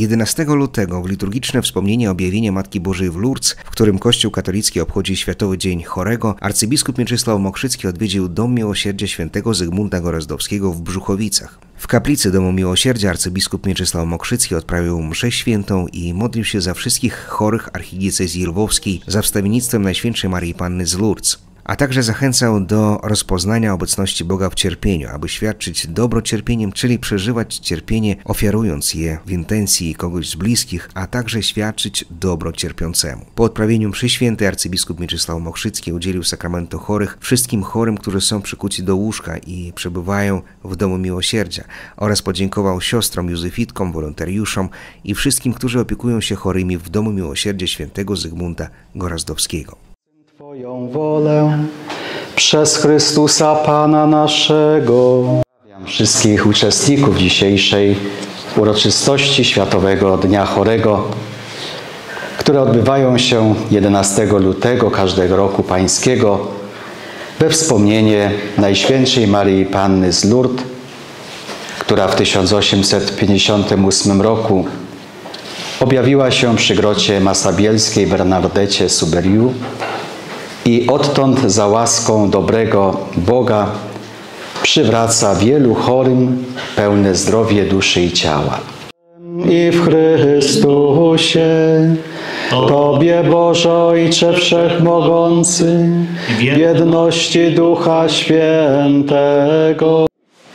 11 lutego w liturgiczne wspomnienie objawienia Matki Bożej w Lourdes, w którym Kościół katolicki obchodzi Światowy Dzień Chorego, arcybiskup Mieczysław Mokrzycki odwiedził Dom Miłosierdzia Świętego Zygmunta Gorazdowskiego w Brzuchowicach. W kaplicy Domu Miłosierdzia arcybiskup Mieczysław Mokrzycki odprawił mszę świętą i modlił się za wszystkich chorych archidiecezji lwowskiej za wstawiennictwem Najświętszej Maryi Panny z Lourdes, a także zachęcał do rozpoznania obecności Boga w cierpieniu, aby świadczyć dobro cierpieniem, czyli przeżywać cierpienie, ofiarując je w intencji kogoś z bliskich, a także świadczyć dobro cierpiącemu. Po odprawieniu mszy świętej arcybiskup Mieczysław Mokrzycki udzielił sakramentu chorych wszystkim chorym, którzy są przykuci do łóżka i przebywają w Domu Miłosierdzia, oraz podziękował siostrom, józefitkom, wolontariuszom i wszystkim, którzy opiekują się chorymi w Domu Miłosierdzia Świętego Zygmunta Gorazdowskiego. Twoją wolę przez Chrystusa Pana naszego. Pozdrawiam wszystkich uczestników dzisiejszej uroczystości Światowego Dnia Chorego, które odbywają się 11 lutego każdego roku pańskiego we wspomnienie Najświętszej Maryi Panny z Lourdes, która w 1858 roku objawiła się przy grocie Masabielskiej Bernardecie Souberiu i odtąd za łaską dobrego Boga przywraca wielu chorym pełne zdrowie duszy i ciała. I w Chrystusie, Tobie Boże Ojcze Wszechmogący, w jedności Ducha Świętego.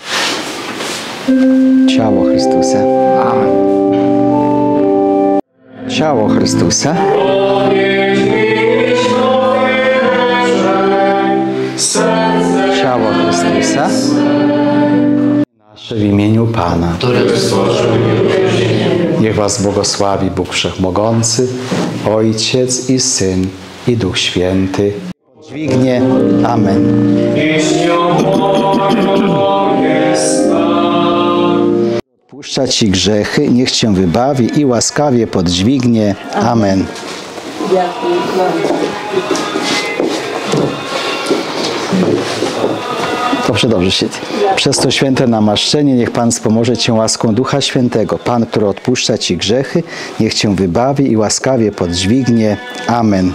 Ciało Chrystusa. Amen. Ciało Chrystusa. Ciało Chrystusa. Nasze w imieniu Pana, który stworzył niech Was błogosławi Bóg Wszechmogący, Ojciec i Syn i Duch Święty. Dźwignie. Amen. Odpuszcza Ci grzechy, niech Cię wybawi i łaskawie podźwignie. Amen. Dobrze się. Przez to święte namaszczenie niech Pan wspomoże Cię łaską Ducha Świętego. Pan, który odpuszcza Ci grzechy, niech Cię wybawi i łaskawie podźwignie. Amen.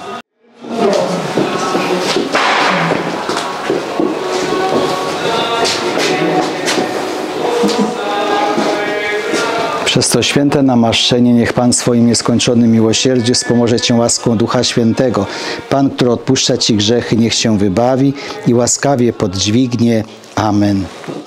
Przez to święte namaszczenie niech Pan swoim nieskończonym miłosierdziu wspomoże Cię łaską Ducha Świętego. Pan, który odpuszcza Ci grzechy, niech Cię wybawi i łaskawie podźwignie. Amen.